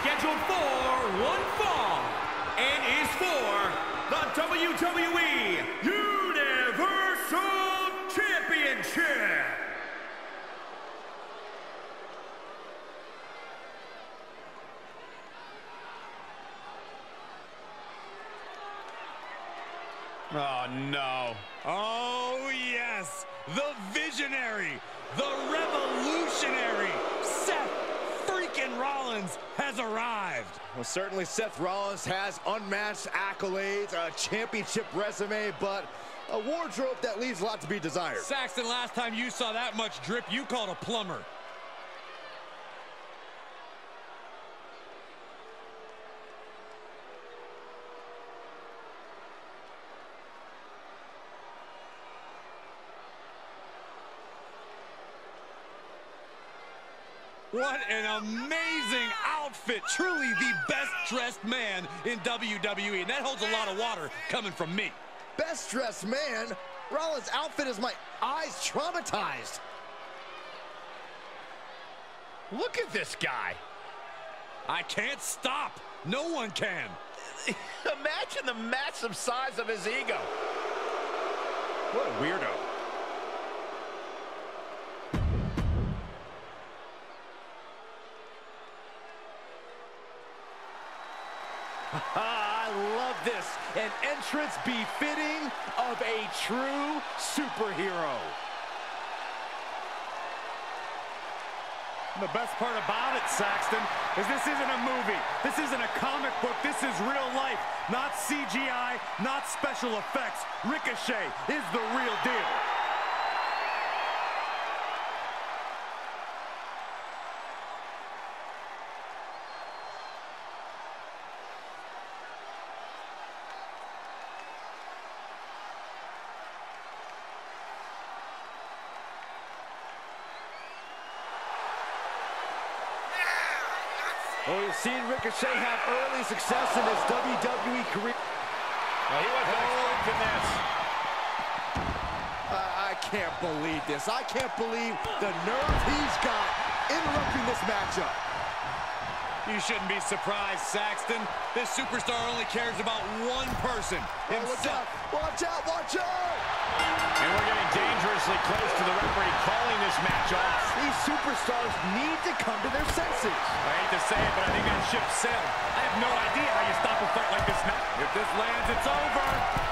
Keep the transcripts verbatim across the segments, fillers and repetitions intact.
scheduled for one fall and is for the W W E Universal Championship. Oh, no. Oh, yes. The visionary, the revolutionary, Seth freaking Rollins has arrived. Well, certainly Seth Rollins has unmatched accolades, a championship resume, but a wardrobe that leaves a lot to be desired. Saxton, last time you saw that much drip, you called a plumber. What an amazing outfit. Truly the best dressed man in W W E. And that holds a lot of water coming from me. Best dressed man? Rollins' outfit has my eyes traumatized. Look at this guy. I can't stop. No one can. Imagine the massive size of his ego. What a weirdo. I love this. An entrance befitting of a true superhero. The best part about it, Saxton, is this isn't a movie. This isn't a comic book. This is real life. Not C G I, not special effects. Ricochet is the real deal. Well, we've seen Ricochet have early success in his W W E career. Well, he wasn't expecting this. Uh, I can't believe this. I can't believe the nerve he's got interrupting this matchup. You shouldn't be surprised, Saxton. This superstar only cares about one person, himself. Oh, watch out, watch out! And we're getting dangerously close to the referee calling this match off. These superstars need to come to their senses. I hate to say it, but I think that ship sailed. I have no idea how you stop a fight like this now. If this lands, it's over.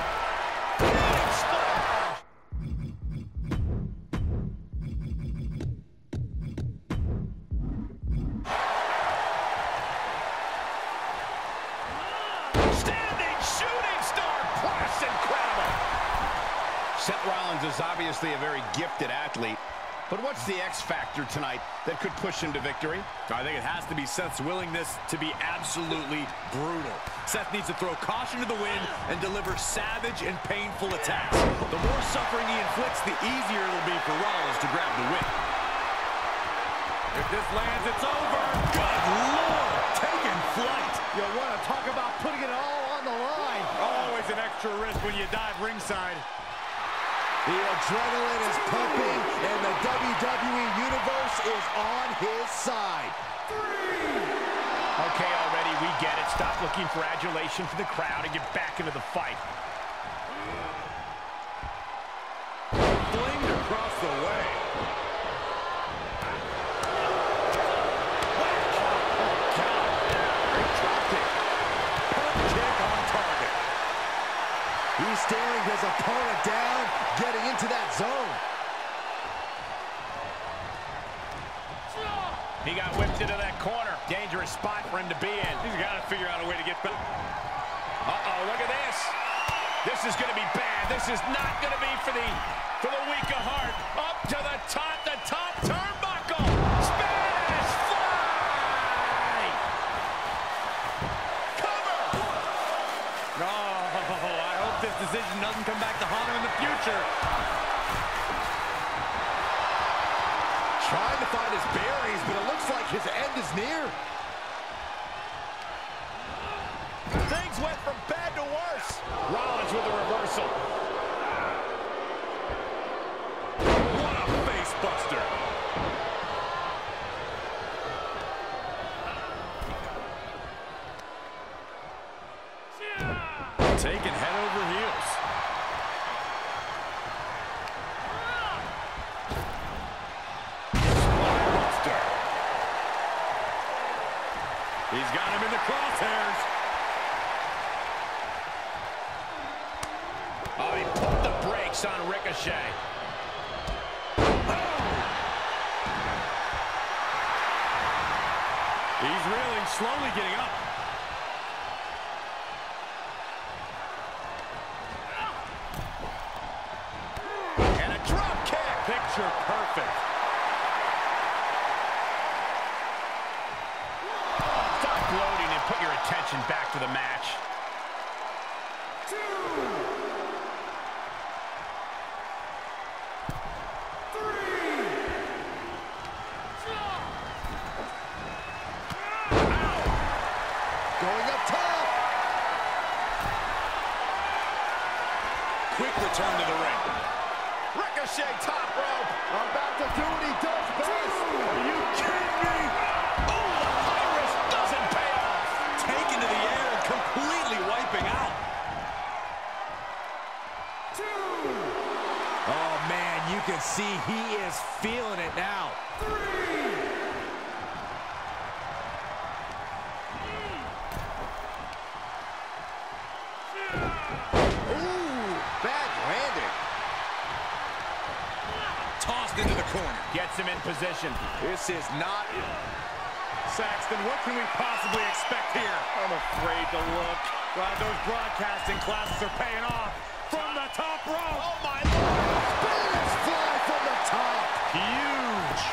Standing shooting star press, incredible. Seth Rollins is obviously a very gifted athlete, but what's the X factor tonight that could push him to victory? I think it has to be Seth's willingness to be absolutely brutal. Seth needs to throw caution to the wind and deliver savage and painful attacks. The more suffering he inflicts, the easier it'll be for Rollins to grab the win. If this lands, it's over. Good Lord, taking flight. You want to talk about putting it all on the line. Always an extra risk when you dive ringside. The adrenaline is pumping, and the W W E Universe is on his side. Three. Okay, already, we get it. Stop looking for adulation from the crowd and get back into the fight. Flamed across the way. He's staring his opponent down, getting into that zone. He got whipped into that corner. Dangerous spot for him to be in. He's got to figure out a way to get back. Uh-oh, look at this. This is going to be bad. This is not going to be for the for the weak of heart. Up to the top, the top turnbuckle. Spanish fly. Cover. No, I hope this decision doesn't come back to haunt him in the future. Trying to find his bearings, but it looks like his end is near. Things went from bad to worse. Rollins with a reversal. What a face buster. taken head over heels. Spinebuster. He's got him in the crosshairs. Oh, he put the brakes on Ricochet. He's reeling, slowly getting up. And a drop kick. Picture perfect. Stop gloating and put your attention back to the match. Going up top. Quick return to the ring. Ricochet top rope. About to do what he does best. Are you kidding me? Oh, the high risk doesn't pay off. Taken to the air and completely wiping out. Oh, man, you can see he is feeling it now. Ooh, bad landing. Tossed into the corner. Gets him in position. This is not... Saxton, what can we possibly expect here? I'm afraid to look. God, those broadcasting classes are paying off. From the top rope. Oh, my Lord. Spanish fly from the top. Huge.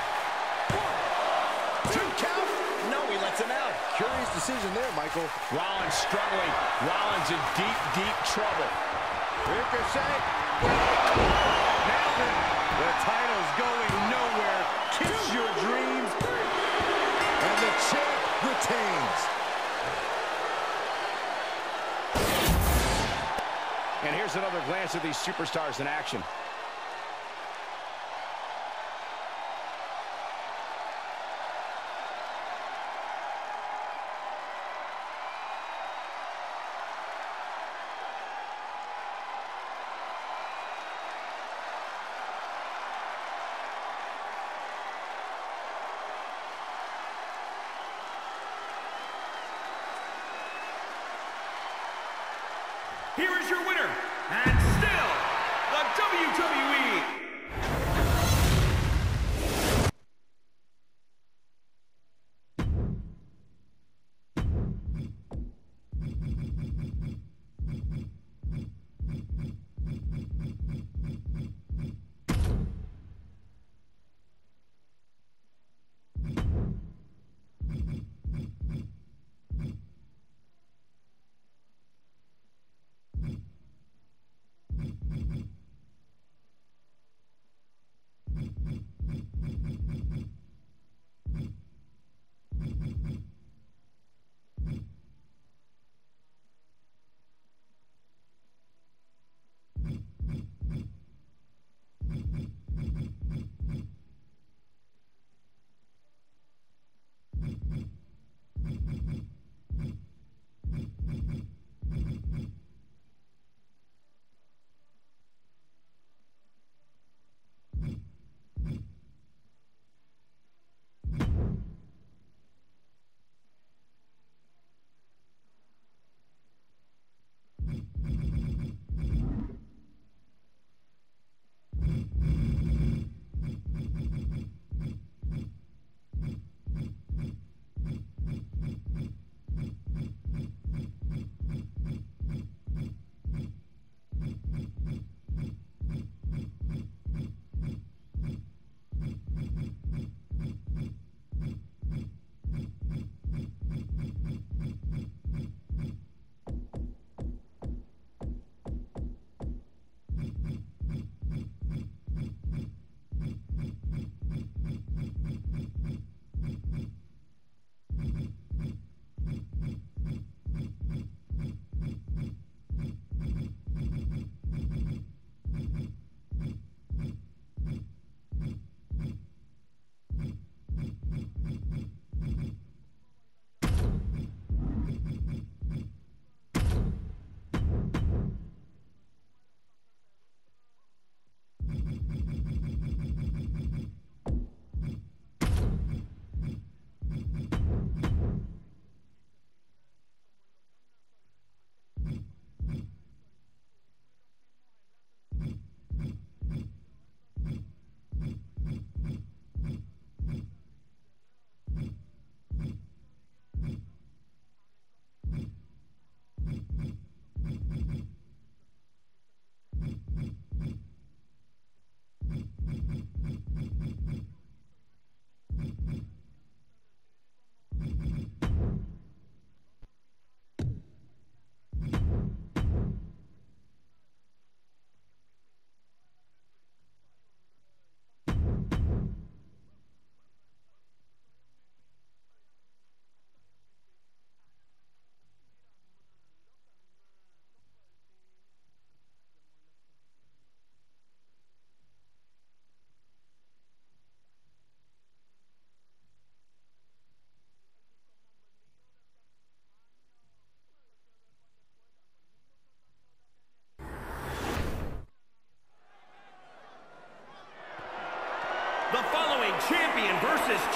Two count. No, he lets him out. Curious decision there, Michael. Rollins struggling. Rollins in deep, deep trouble. Ricochet. Nailed it. The title's going nowhere. Kiss your dreams. And the champ retains. And here's another glance at these superstars in action. Here is your winner, and still the W W E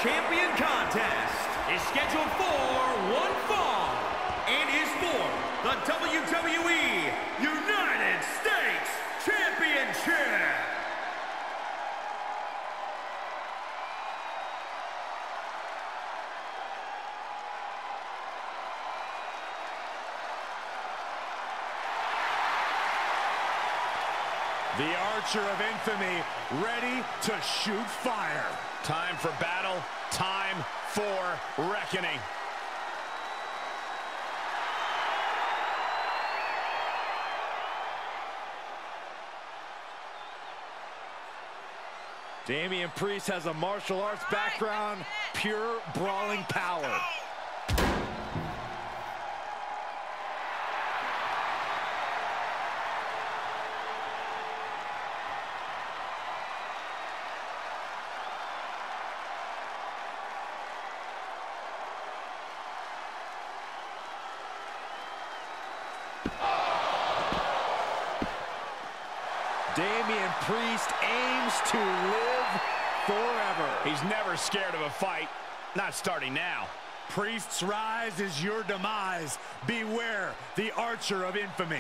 champion contest is scheduled for one fall and is for the W W E United States Championship. The Archer of Infamy, ready to shoot fire. Time for battle, time for reckoning. Damian Priest has a martial arts background, pure brawling power. Damian Priest aims to live forever. He's never scared of a fight, not starting now. Priest's rise is your demise. Beware the Archer of Infamy.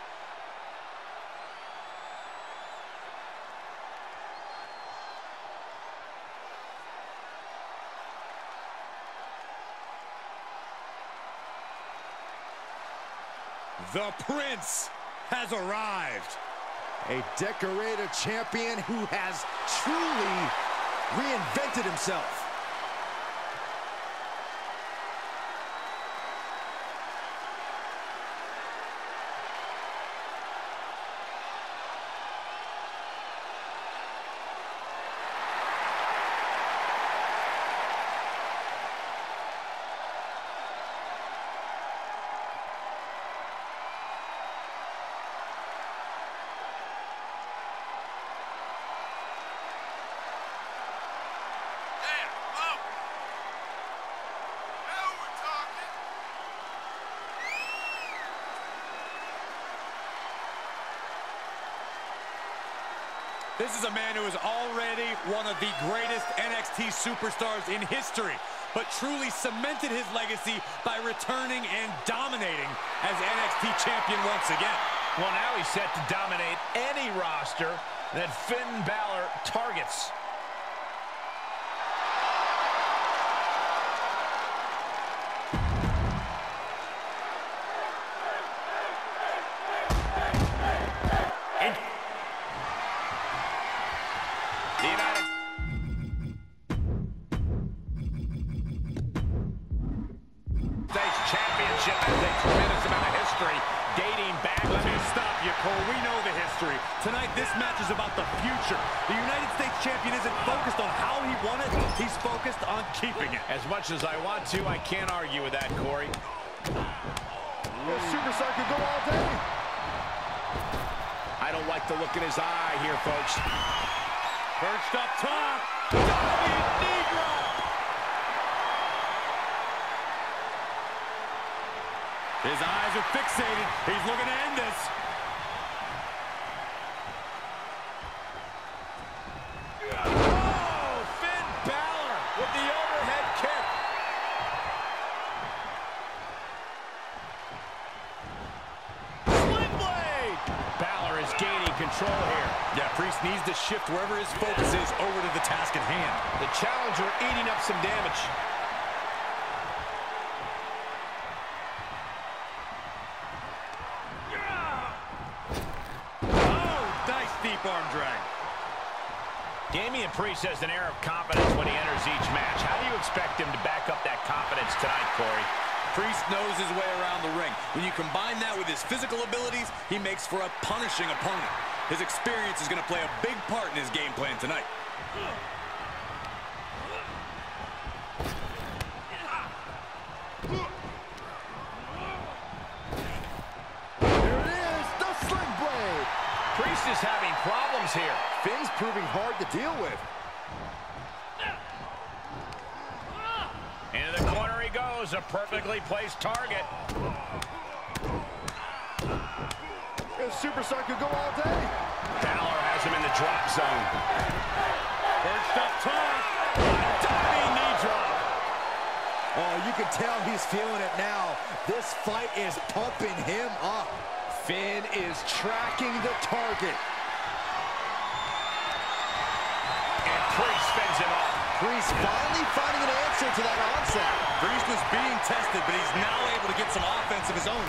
The Prince has arrived. A decorated champion who has truly reinvented himself. This is a man who is already one of the greatest N X T superstars in history, but truly cemented his legacy by returning and dominating as N X T champion once again. Well, now he's set to dominate any roster that Finn Balor targets. Championship has a tremendous amount of history dating back. Let me stop you, Cole. We know the history. Tonight, this match is about the future. The United States champion isn't focused on how he won it. He's focused on keeping it. As much as I want to, I can't argue with that, Corey. The superstar could go all day. I don't like the look in his eye here, folks. Perched up top. Diving knee drop. His eyes are fixated. He's looking to end this. Oh, Finn Balor with the overhead kick. Sling blade. Balor is gaining control here. Yeah, Priest needs to shift wherever his focus is over to the task at hand. The challenger eating up some damage. Deep arm drag. Damian Priest has an air of confidence when he enters each match. How do you expect him to back up that confidence tonight, Corey? Priest knows his way around the ring. When you combine that with his physical abilities, he makes for a punishing opponent. His experience is going to play a big part in his game plan tonight. Priest is having problems here. Finn's proving hard to deal with. Into the corner he goes, a perfectly placed target. This superstar could go all day. Balor has him in the drop zone. Perched up top. Diving knee Oh, you can tell he's feeling it now. This fight is pumping him up. Finn is tracking the target. And Priest fends him off. Priest finally finding an answer to that onset. Priest was being tested, but he's now able to get some offense of his own.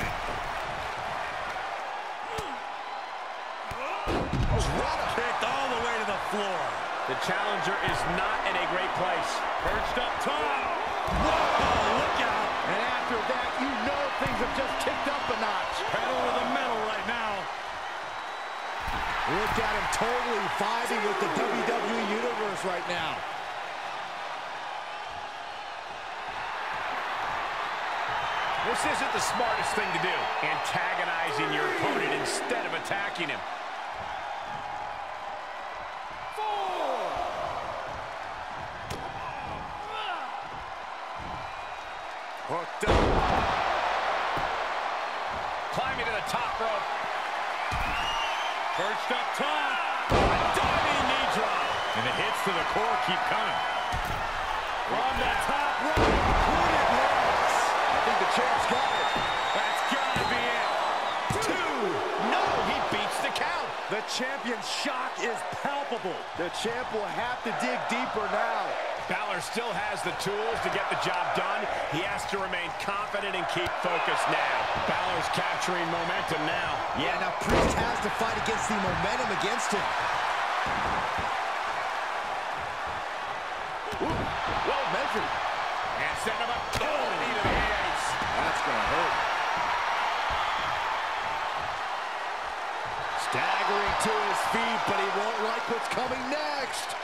Drop kicked all the way to the floor. The challenger is not in a great place. Perched up top. Whoa, look out. And after that, you know things have just kicked up a notch. Pedal to the metal right now. Look at him totally vibing with the W W E Universe right now. This isn't the smartest thing to do, antagonizing your opponent instead of attacking him. Hooked up. Climbing to the top rope. Perched up top. Diving knee drop. And the hits to the core keep coming. From the top rope. Hooded legs. I think the champ's got it. That's gotta be it. Two. No, he beats the count. The champion's shock is palpable. The champ will have to dig deeper now. Balor still has the tools to get the job done. He has to remain confident and keep focused now. Balor's capturing momentum now. Yeah, now Priest has to fight against the momentum against him. Ooh, well measured. And setting him up. Oh, knee to the face. That's gonna hurt. Staggering to his feet, but he won't like what's coming next.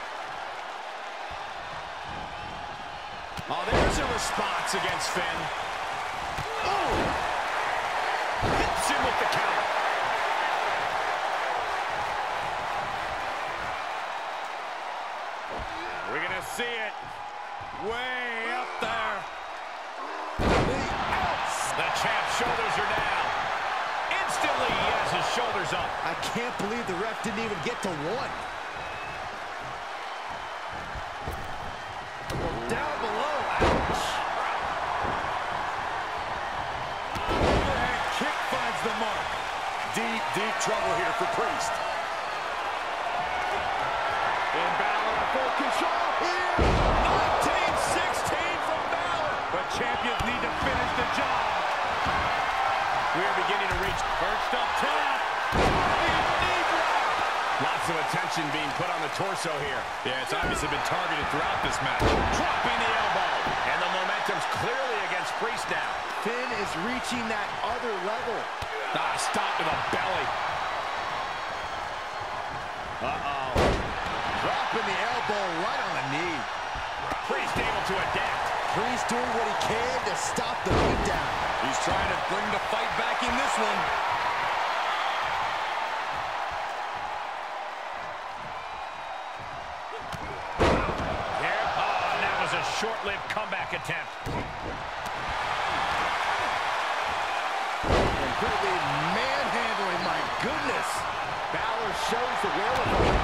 Oh, there's a response against Finn. Oh! Hits him with the counter. We're gonna see it. Way up there. The champ's shoulders are down. Instantly, he has his shoulders up. I can't believe the ref didn't even get to one. Down below. Ouch. Overhead kick finds the mark. Deep, deep trouble here for Priest. And Balor in full control here. nineteen sixteen from Balor. But champions need to finish the job. We are beginning to reach. Perched up top. Lots of attention being put on the torso here. Yeah, it's obviously been targeted throughout this match. Dropping the elbow. And the momentum's clearly against Priest now. Finn is reaching that other level. Ah, stop to the belly. Uh-oh. Dropping the elbow right on the knee. Priest able to adapt. Priest doing what he can to stop the beatdown. He's trying to bring the fight back in this one. Short-lived comeback attempt. Completely manhandling, my goodness. Balor shows the wherewithal.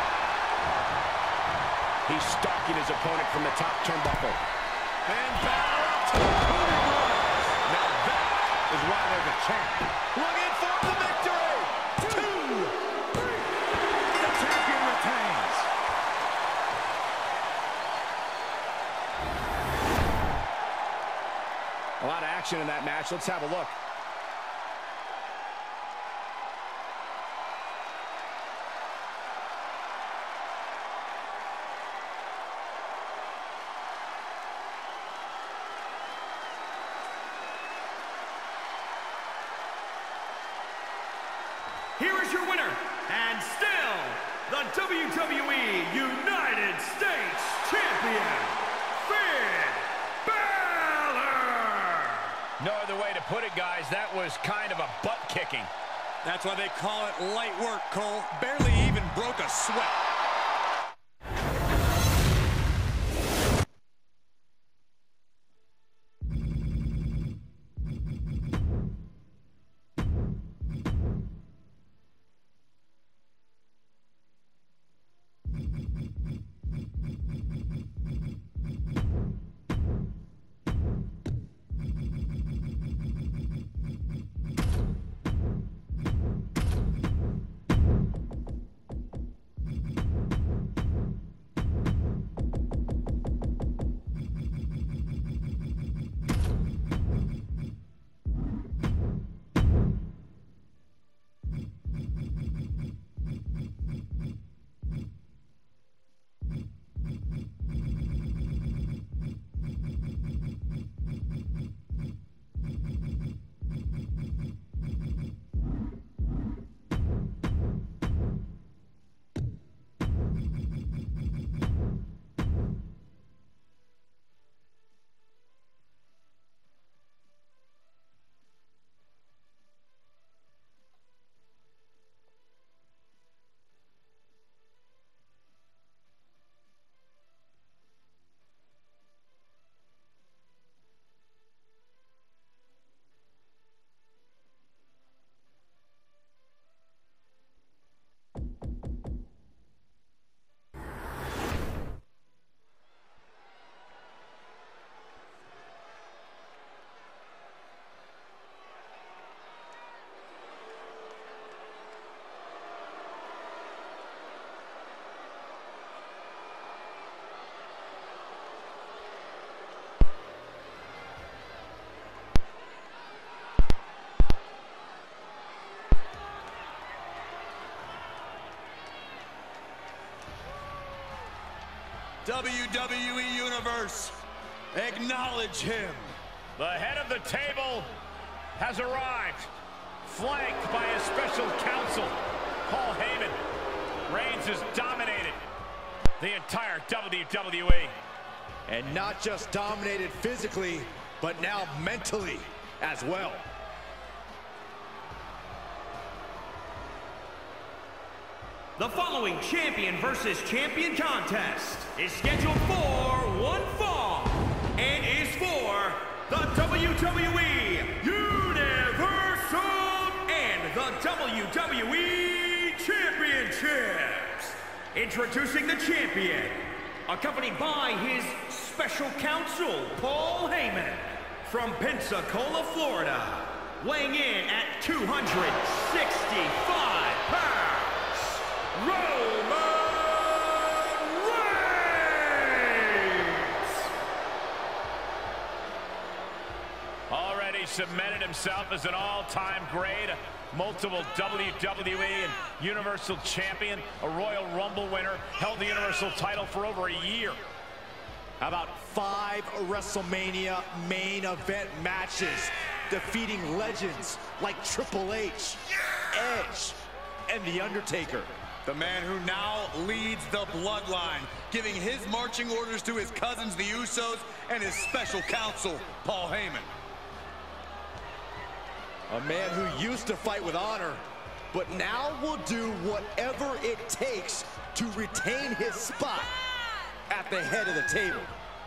He's stalking his opponent from the top turnbuckle. And Balor up to the hooded legs. Now that is why there's a champ. Looking for the victory. Two. Three. The champion retains. A lot of action in that match. Let's have a look. Here is your winner, and still the W W E United States Champion, Finn Balor! No other way to put it, guys. That was kind of a butt kicking. That's why they call it light work, Cole. Barely even broke a sweat. W W E Universe, acknowledge him. The head of the table has arrived, flanked by his special counsel, Paul Heyman. Reigns has dominated the entire W W E. And not just dominated physically, but now mentally as well. The following champion versus champion contest is scheduled for one fall and is for the W W E Universal and the W W E Championships. Introducing the champion, accompanied by his special counsel, Paul Heyman, from Pensacola, Florida, weighing in at two hundred sixty-five pounds, Roman Reigns! Already cemented himself as an all-time great, a multiple W W E and Universal Champion, a Royal Rumble winner, held the Universal title for over a year. How about five WrestleMania main event matches, defeating legends like Triple H, Edge, and The Undertaker. The man who now leads the bloodline, giving his marching orders to his cousins, the Usos, and his special counsel, Paul Heyman. A man who used to fight with honor, but now will do whatever it takes to retain his spot at the head of the table.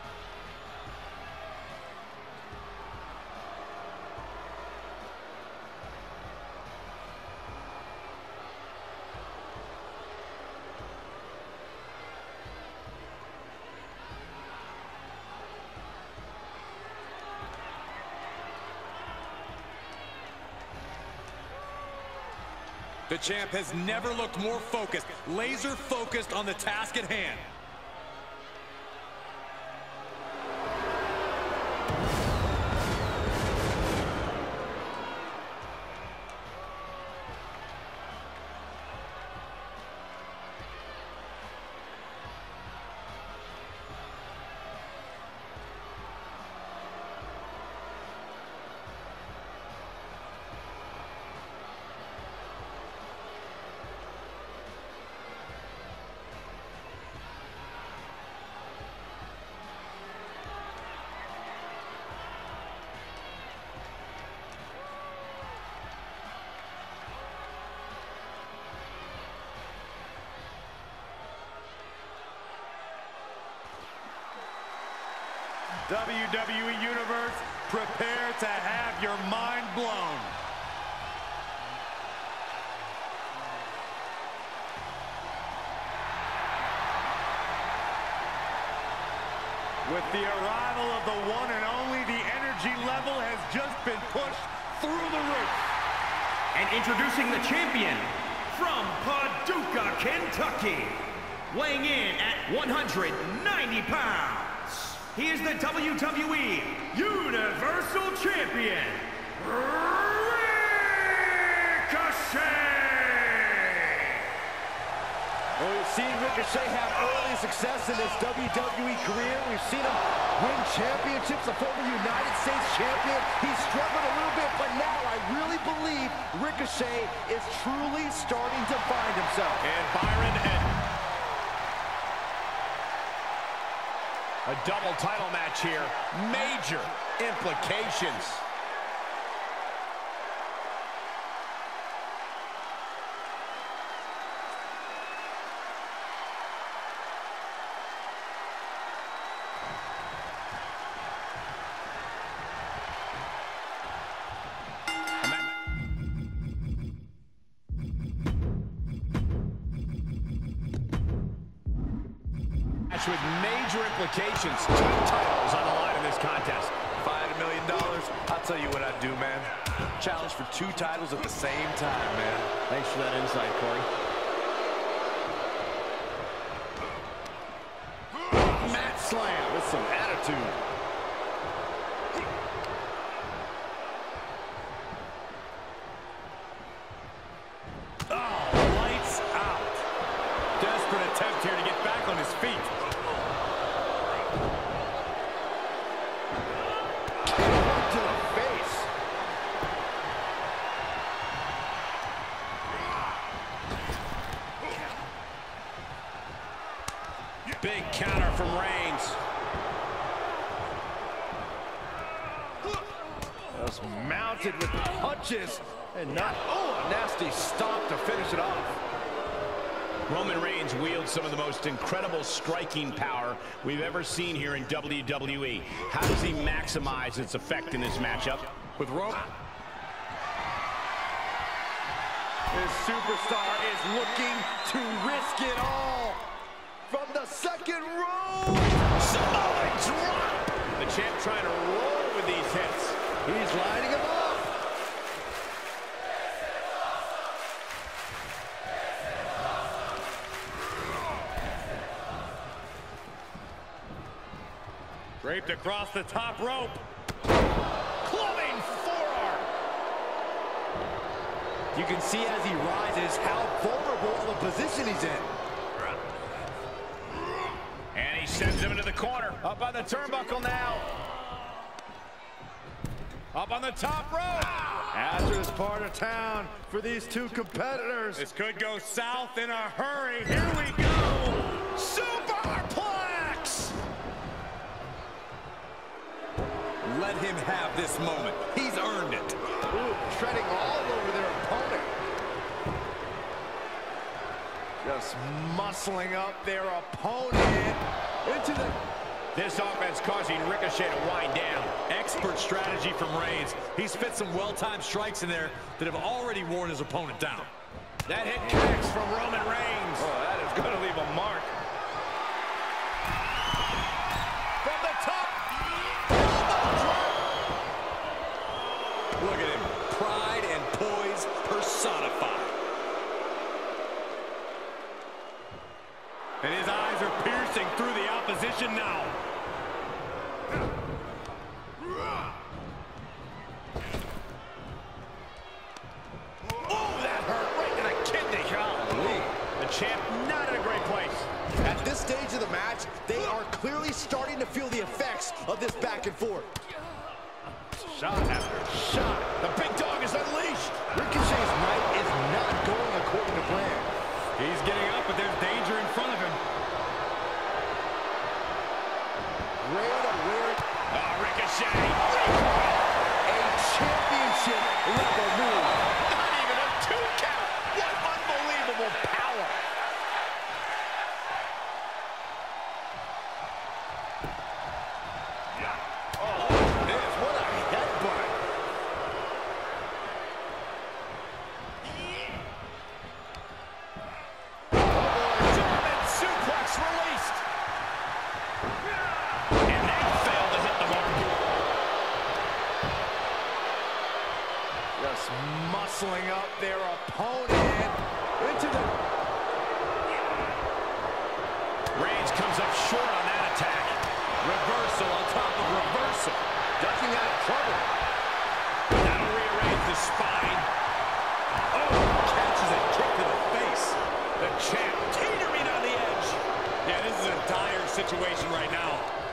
The champ has never looked more focused, laser focused on the task at hand. W W E Universe, prepare to have your mind blown. With the arrival of the one and only, the energy level has just been pushed through the roof. And introducing the champion from Paducah, Kentucky, weighing in at one hundred ninety pounds. He is the W W E Universal Champion, Ricochet! Well, we've seen Ricochet have early success in his W W E career. We've seen him win championships, a former United States champion. He's struggled a little bit, but now I really believe Ricochet is truly starting to find himself. And Byron, and a double title match here. Major implications. With major implications, two titles on the line in this contest. If I had a million dollars, I'll tell you what I'd do, man. Challenge for two titles at the same time, man. Thanks for that insight, Corey. Mat slam with some attitude. Oh, lights out. Desperate attempt here to get back on his feet. counter from Reigns. Just mounted with punches and not, oh, a nasty stomp to finish it off. Roman Reigns wields some of the most incredible striking power we've ever seen here in W W E. How does he maximize its effect in this matchup? With Roman. This superstar is looking to risk it all. From the second row. Solid drop. The champ trying to roll with these hits. He's lining him up. Draped across the top rope. Clubbing forearm. You can see as he rises how vulnerable of a position he's in. And he sends him into the corner. Up on the turnbuckle now. Up on the top rope. Hazardous part of town for these two competitors. This could go south in a hurry. Here we go. Superplex. Let him have this moment. He's earned it. Ooh, treading all over their opponent. Just muscling up their opponent into the... This offense causing Ricochet to wind down. Expert strategy from Reigns. He's fit some well-timed strikes in there that have already worn his opponent down. That hit connects from Roman Reigns. Oh, that is going to leave a mark. From the top. Look at him. Pride and poise personified. And his eyes are piercing through the opposition now. Oh, that hurt right in the kidney. Golly. The champ not in a great place. At this stage of the match, they are clearly starting to feel the effects of this back and forth. Shot after shot. The big dog is unleashed. Ricochet's night is not going according to plan. He's getting up, but there's danger in front of him. Way to wear it. Oh, Ricochet. A championship level move. Not even a two count. What unbelievable power. Oh, this, what a headbutt. German suplex released. And they failed to hit the mark. Just muscling up their opponent into the... Reigns comes up short on that attack. Reversal on top of reversal. Ducking out of trouble. That'll rearrange the spine. Oh, catches a kick to the face. The champ teetering on the edge. Yeah, this is a dire situation right now.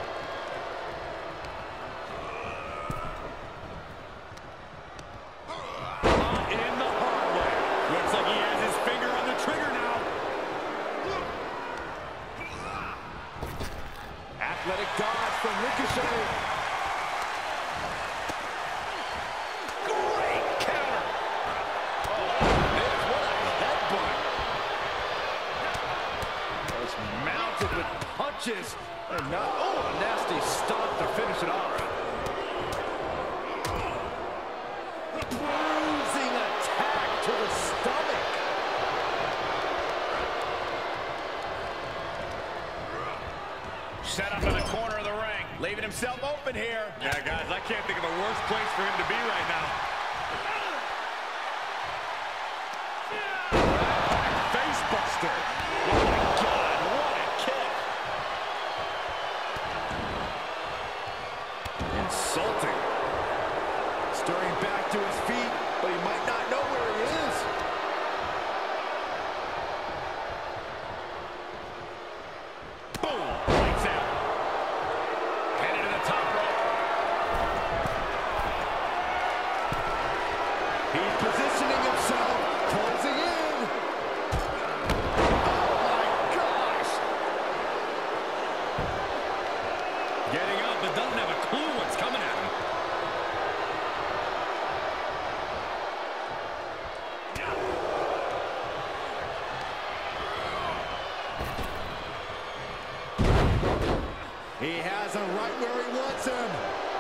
Caught in the hard way. Looks like he has his finger on the trigger now. Athletic dodge from Ricochet. Great counter. There's what a headbutt. Just mounted with punches. And not, oh, a nasty stomp to finish it off. Bruising attack to the stomach. Set up in the corner of the ring. Leaving himself open here. Yeah, guys, I can't think of a worse place for him to be right now. Face buster. Oh my God, what a kick. Insulting. Stirring back to his feet, but he might not know where he is. Boom. Lights out. Headed to the top rope. He's positioning himself, closing in. Oh my gosh. has him right where he wants him.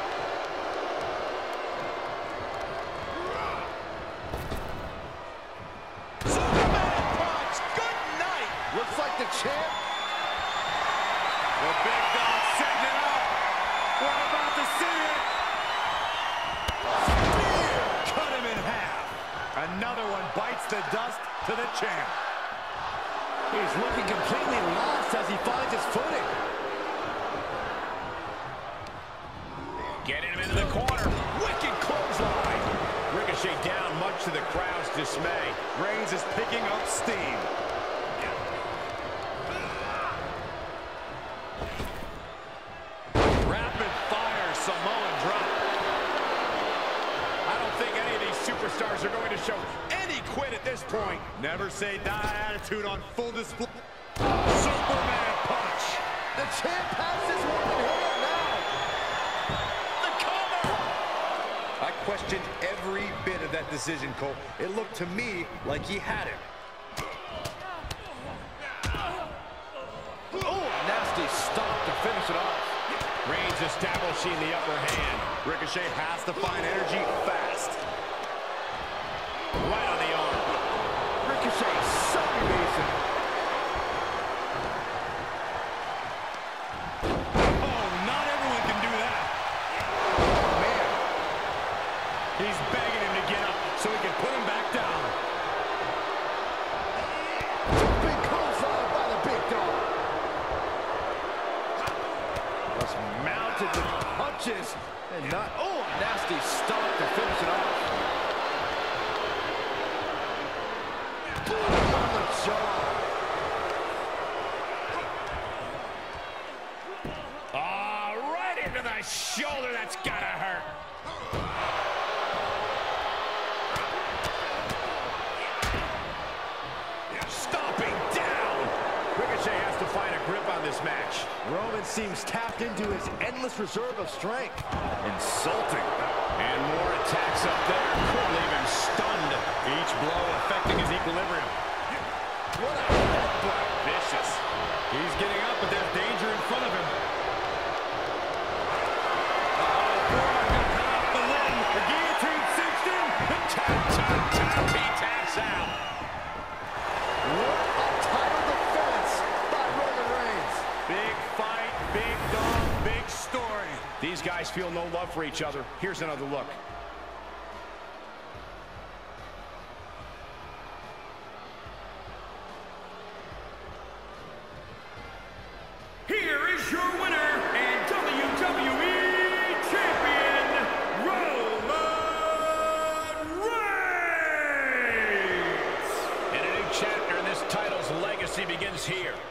Superman punch. Good night. Looks like the champ. The big dog setting it up. We're about to see it. Spear. Cut him in half. Another one bites the dust to the champ. He's looking completely lost as he finds his footing. Getting him into the corner. Wicked clothesline. Ricochet down, much to the crowd's dismay. Reigns is picking up steam. Rapid fire Samoan drop. I don't think any of these superstars are going to show any quit at this point. Never say die attitude on full display. Superman punch. The champ has this one in hand now. The cover. I questioned every bit of that decision, Cole. It looked to me like he had it. Oh, nasty stop to finish it off. Reigns establishing the upper hand. Ricochet has to find energy fast. Right on the arm. Ricochet so evasive. Oh, not everyone can do that. Oh, man. He's begging him to get up so he can put him back down. Big clothesline by the big dog. Just mounted with punches and not. Oh, nasty stop to finish it off. Boom on the jaw. Oh, right into the shoulder. That's gotta hurt. Stomping down. Ricochet has to find a grip on this match. Roman seems tapped into his endless reserve of strength. Insulting. And more attacks up there. Could leave him stunned. Each blow affecting his equilibrium. What a headbutt. Vicious. He's getting up, but there's danger in front of him. The leg, the guillotine cinched in. Tap, tap, tap. He taps out. What a title defense by Roman Reigns. Big fight, big dog, big story. These guys feel no love for each other. Here's another look. Here is your winner and W W E Champion, Roman Reigns! And a new chapter in this title's legacy begins here.